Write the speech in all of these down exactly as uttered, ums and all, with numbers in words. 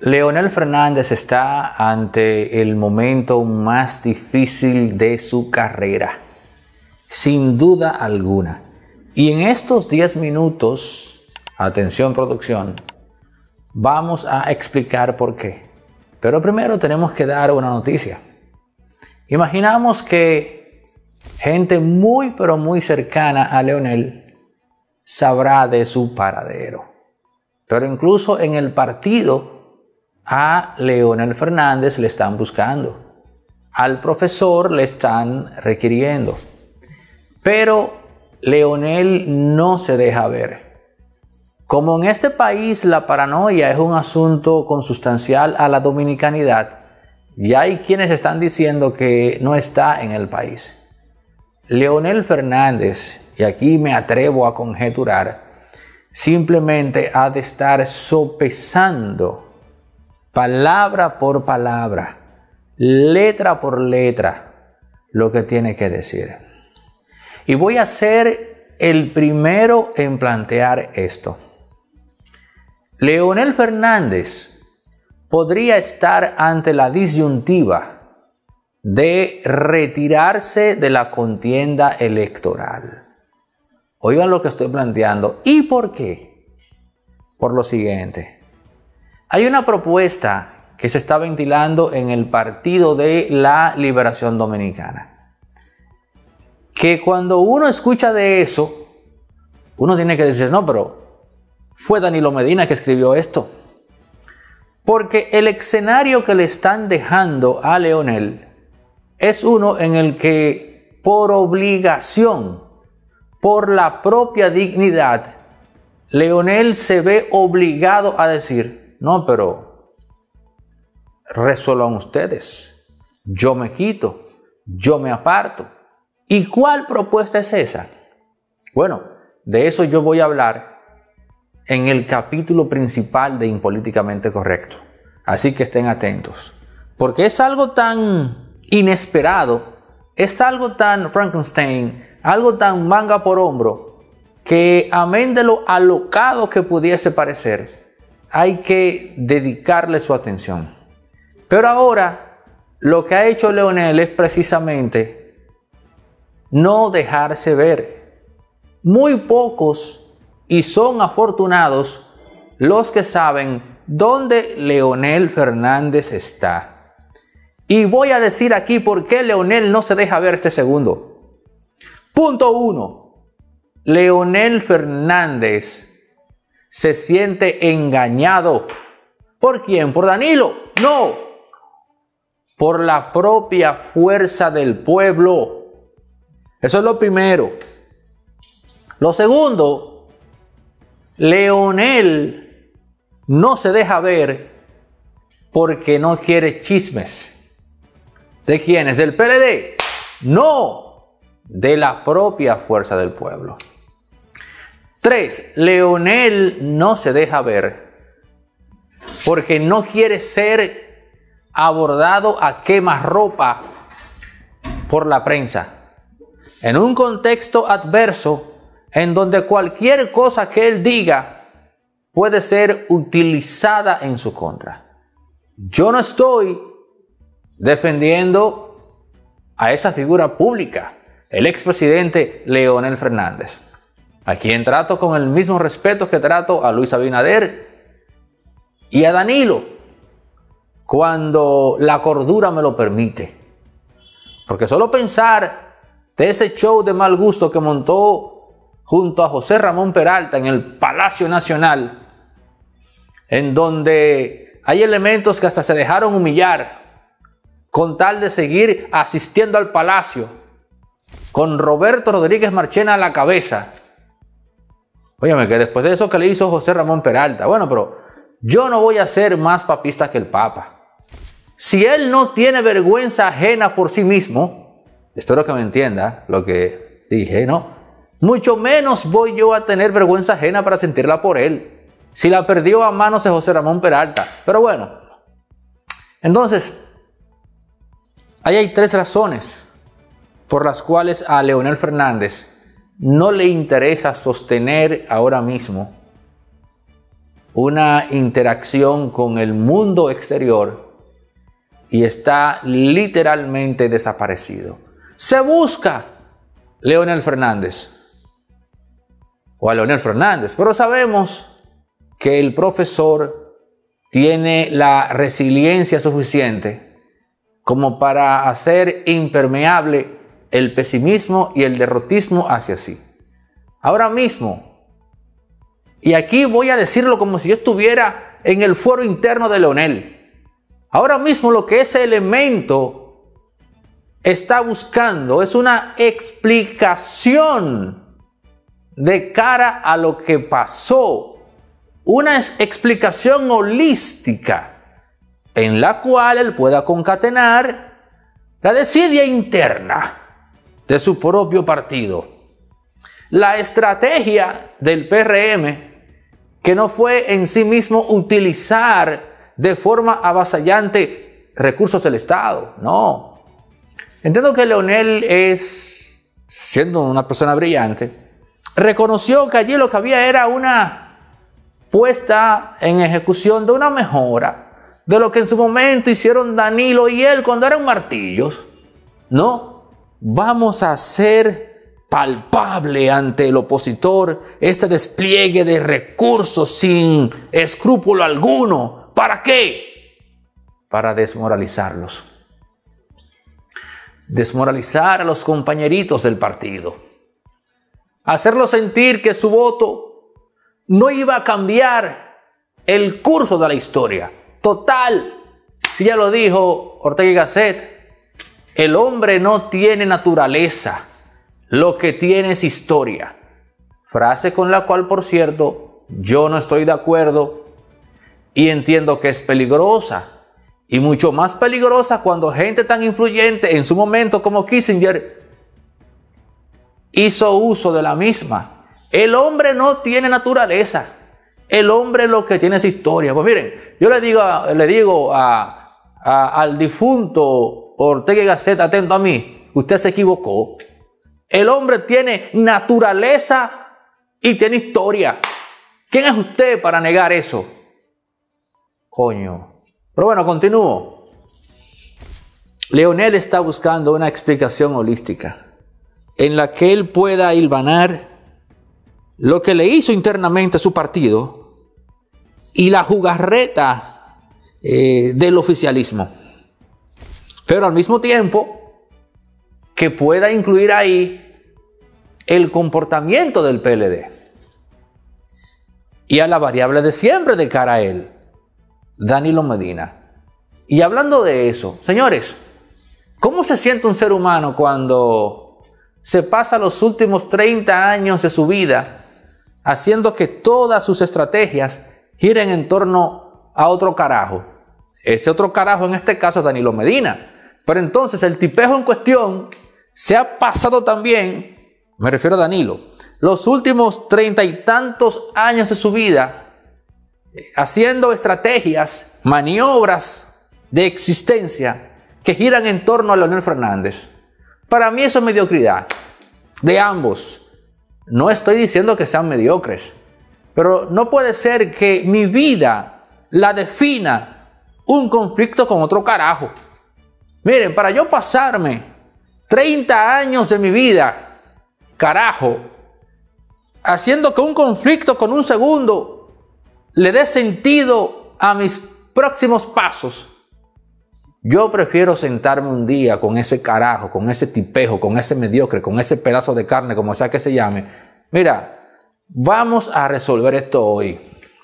Leonel Fernández está ante el momento más difícil de su carrera, sin duda alguna. Y en estos diez minutos, atención producción, vamos a explicar por qué. Pero primero tenemos que dar una noticia. Imaginamos que gente muy pero muy cercana a Leonel sabrá de su paradero. Pero incluso en el partido a Leonel Fernández le están buscando. Al profesor le están requiriendo. Pero Leonel no se deja ver. Como en este país la paranoia es un asunto consustancial a la dominicanidad, ya hay quienes están diciendo que no está en el país. Leonel Fernández, y aquí me atrevo a conjeturar, simplemente ha de estar sopesando palabra por palabra, letra por letra, lo que tiene que decir. Y voy a ser el primero en plantear esto. Leonel Fernández podría estar ante la disyuntiva de retirarse de la contienda electoral. Oigan lo que estoy planteando. ¿Y por qué? Por lo siguiente. Hay una propuesta que se está ventilando en el Partido de la Liberación Dominicana, que cuando uno escucha de eso, uno tiene que decir, no, pero fue Danilo Medina que escribió esto. Porque el escenario que le están dejando a Leonel es uno en el que por obligación, por la propia dignidad, Leonel se ve obligado a decir, no, pero resuelvan ustedes, yo me quito, yo me aparto. ¿Y cuál propuesta es esa? Bueno, de eso yo voy a hablar en el capítulo principal de Impolíticamente Correcto. Así que estén atentos, porque es algo tan inesperado, es algo tan Frankenstein, algo tan manga por hombro, que amén de lo alocado que pudiese parecer, hay que dedicarle su atención. Pero ahora lo que ha hecho Leonel es precisamente no dejarse ver. Muy pocos, y son afortunados, los que saben dónde Leonel Fernández está. Y voy a decir aquí por qué Leonel no se deja ver este segundo. Punto uno. Leonel Fernández se siente engañado. ¿Por quién? ¿Por Danilo? No. Por la propia fuerza del pueblo. Eso es lo primero. Lo segundo, Leonel no se deja ver porque no quiere chismes. ¿De quiénes? ¿Del P L D? No, de la propia fuerza del pueblo. Tres, Leonel no se deja ver porque no quiere ser abordado a quemarropa por la prensa. En un contexto adverso en donde cualquier cosa que él diga puede ser utilizada en su contra. Yo no estoy defendiendo a esa figura pública, el expresidente Leonel Fernández, a quien trato con el mismo respeto que trato a Luis Abinader y a Danilo, cuando la cordura me lo permite. Porque solo pensar de ese show de mal gusto que montó junto a José Ramón Peralta en el Palacio Nacional, en donde hay elementos que hasta se dejaron humillar con tal de seguir asistiendo al Palacio, con Roberto Rodríguez Marchena a la cabeza. Óyeme, que después de eso que le hizo José Ramón Peralta, bueno, pero yo no voy a ser más papista que el Papa. Si él no tiene vergüenza ajena por sí mismo, espero que me entienda lo que dije, ¿no? Mucho menos voy yo a tener vergüenza ajena para sentirla por él, si la perdió a manos de José Ramón Peralta. Pero bueno, entonces, ahí hay tres razones por las cuales a Leonel Fernández no le interesa sostener ahora mismo una interacción con el mundo exterior y está literalmente desaparecido. Se busca Leonel Fernández o a Leonel Fernández, pero sabemos que el profesor tiene la resiliencia suficiente como para hacer impermeable el pesimismo y el derrotismo hacia sí. Ahora mismo, y aquí voy a decirlo como si yo estuviera en el fuero interno de Leonel, ahora mismo lo que ese elemento está buscando es una explicación de cara a lo que pasó, una explicación holística en la cual él pueda concatenar la desidia interna de su propio partido, la estrategia del P R M, que no fue en sí mismo utilizar de forma avasallante recursos del Estado, no. Entiendo que Leonel es, siendo una persona brillante, reconoció que allí lo que había era una puesta en ejecución de una mejora de lo que en su momento hicieron Danilo y él cuando eran martillos. No, vamos a hacer palpable ante el opositor este despliegue de recursos sin escrúpulo alguno. ¿Para qué? Para desmoralizarlos. Desmoralizar a los compañeritos del partido. Hacerlos sentir que su voto no iba a cambiar el curso de la historia. Total, si ya lo dijo Ortega y Gasset, el hombre no tiene naturaleza, lo que tiene es historia. Frase con la cual, por cierto, yo no estoy de acuerdo y entiendo que es peligrosa. Y mucho más peligrosa cuando gente tan influyente en su momento como Kissinger hizo uso de la misma. El hombre no tiene naturaleza. El hombre lo que tiene es historia. Pues miren, yo le digo, le digo a, a, al difunto Ortega y Gasset, atento a mí, usted se equivocó. El hombre tiene naturaleza y tiene historia. ¿Quién es usted para negar eso? Coño. Pero bueno, continúo. Leonel está buscando una explicación holística en la que él pueda hilvanar lo que le hizo internamente a su partido y la jugarreta eh, del oficialismo. Pero al mismo tiempo que pueda incluir ahí el comportamiento del P L D y a la variable de siempre de cara a él, Danilo Medina. Y hablando de eso, señores, ¿cómo se siente un ser humano cuando se pasa los últimos treinta años de su vida haciendo que todas sus estrategias giren en torno a otro carajo? Ese otro carajo en este caso es Danilo Medina. Pero entonces el tipejo en cuestión se ha pasado también, me refiero a Danilo, los últimos treinta y tantos años de su vida haciendo estrategias, maniobras de existencia que giran en torno a Leonel Fernández. Para mí eso es mediocridad de ambos. No estoy diciendo que sean mediocres, pero no puede ser que mi vida la defina un conflicto con otro carajo. Miren, para yo pasarme treinta años de mi vida, carajo, haciendo que un conflicto con un segundo le dé sentido a mis próximos pasos, yo prefiero sentarme un día con ese carajo, con ese tipejo, con ese mediocre, con ese pedazo de carne, como sea que se llame. Mira, vamos a resolver esto hoy.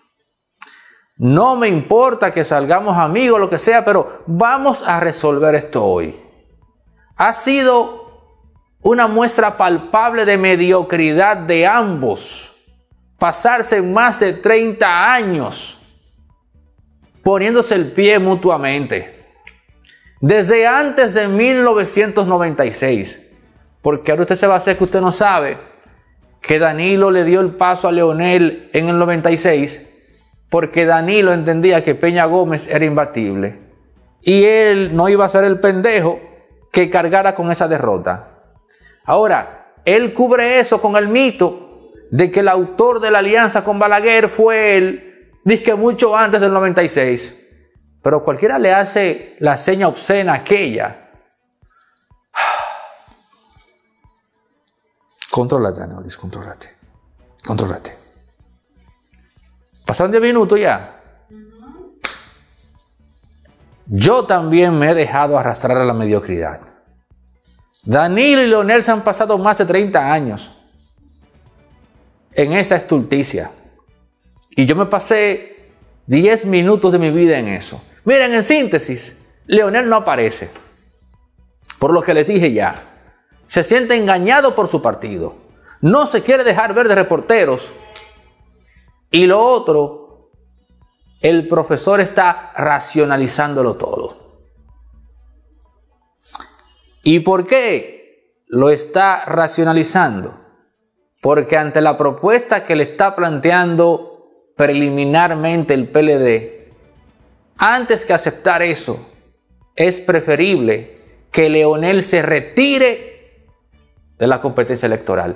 No me importa que salgamos amigos, lo que sea, pero vamos a resolver esto hoy. Ha sido una muestra palpable de mediocridad de ambos. Pasarse más de treinta años poniéndose el pie mutuamente. Desde antes de mil novecientos noventa y seis. Porque ahora usted se va a hacer que usted no sabe que Danilo le dio el paso a Leonel en el noventa y seis porque Danilo entendía que Peña Gómez era imbatible y él no iba a ser el pendejo que cargara con esa derrota. Ahora, él cubre eso con el mito de que el autor de la alianza con Balaguer fue él Dice que mucho antes del noventa y seis. Pero cualquiera le hace la seña obscena aquella. Contrólate, Aneolis, contrólate. Contrólate. Pasaron diez minutos ya. Yo también me he dejado arrastrar a la mediocridad. Danilo y Leonel se han pasado más de treinta años en esa estulticia. Y yo me pasé diez minutos de mi vida en eso. Miren, en síntesis, Leonel no aparece. Por lo que les dije ya. Se siente engañado por su partido. No se quiere dejar ver de reporteros. Y lo otro, el profesor está racionalizándolo todo. ¿Y por qué lo está racionalizando? Porque ante la propuesta que le está planteando preliminarmente el P L D, antes que aceptar eso, es preferible que Leonel se retire de la competencia electoral.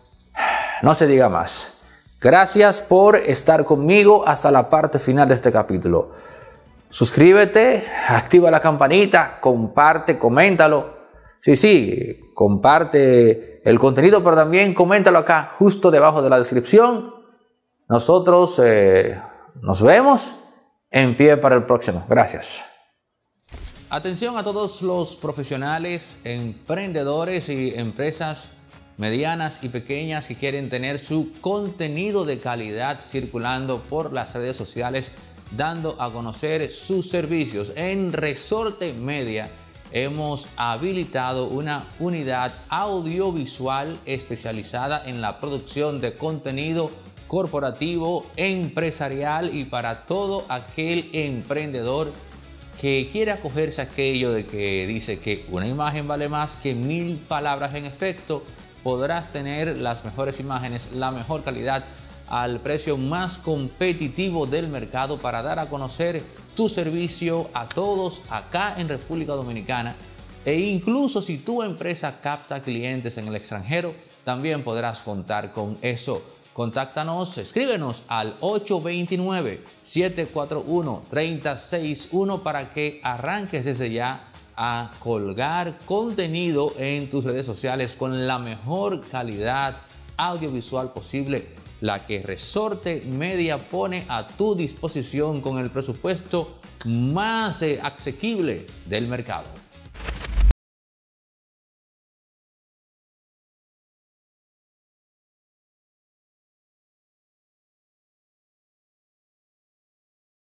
No se diga más. Gracias por estar conmigo hasta la parte final de este capítulo. Suscríbete, activa la campanita, comparte, coméntalo. Sí, sí, comparte el contenido, pero también coméntalo acá, justo debajo de la descripción. Nosotros eh, nos vemos en pie para el próximo. Gracias. Atención a todos los profesionales, emprendedores y empresas medianas y pequeñas que quieren tener su contenido de calidad circulando por las redes sociales, dando a conocer sus servicios. En Resorte Media hemos habilitado una unidad audiovisual especializada en la producción de contenido corporativo, empresarial y para todo aquel emprendedor que quiere acogerse a aquello de que dice que una imagen vale más que mil palabras. En efecto, podrás tener las mejores imágenes, la mejor calidad al precio más competitivo del mercado para dar a conocer tu servicio a todos acá en República Dominicana. E incluso si tu empresa capta clientes en el extranjero, también podrás contar con eso. Contáctanos, escríbenos al ocho dos nueve, siete cuatro uno, tres cero seis uno para que arranques desde ya a colgar contenido en tus redes sociales con la mejor calidad audiovisual posible, la que Resorte Media pone a tu disposición con el presupuesto más eh, asequible del mercado.